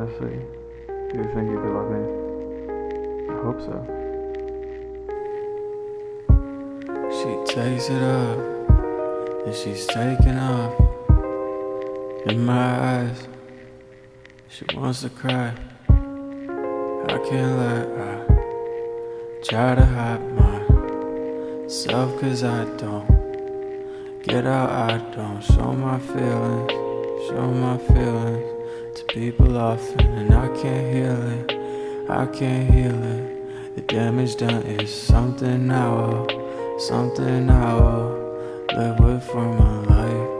honestly. Do you think you could love me? I hope so. She takes it up, and she's taking off. In my eyes, she wants to cry. I can't let her try to hide myself, 'cause I don't get out, I don't show my feelings to people often, and I can't heal it, I can't heal it. The damage done is something I will live with for my life,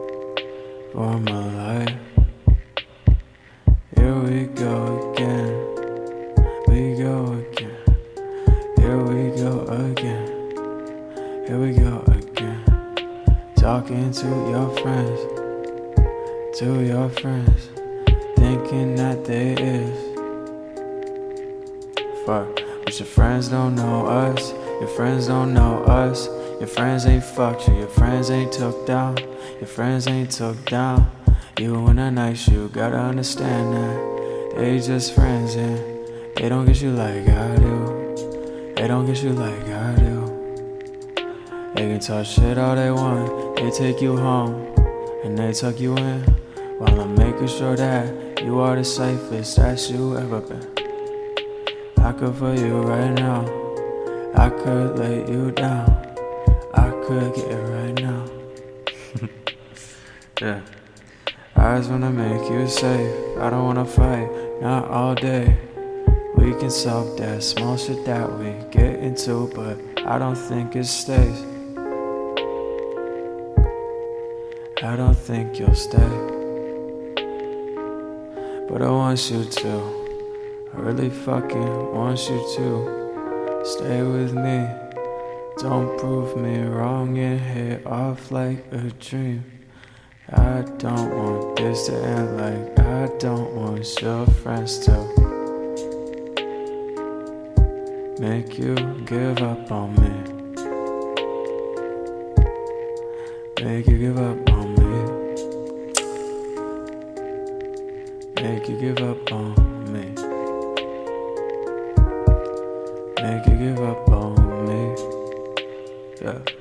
Here we go again, here we go again. Talking to your friends, thinking that they is. Fuck, but your friends don't know us, your friends don't know us. Your friends ain't fucked you, your friends ain't took down, your friends ain't took down. You in a nice shoe, gotta understand that they just friends and they don't get you like I do. They don't get you like I do. They can talk shit all they want, they take you home and they tuck you in, while I'm making sure that you are the safest that you ever been. I could for you right now, I could lay you down, I could get it right now. Yeah. I just wanna make you safe, I don't wanna fight, not all day. We can solve that small shit that we get into, but I don't think it stays. I don't think you'll stay, but I want you to, I really fucking want you to stay with me. Don't prove me wrong and hit off like a dream. I don't want this to end like I don't want your friends to make you give up on me. Make you give up on me. Make you give up on me. Make you give up on me. Yeah.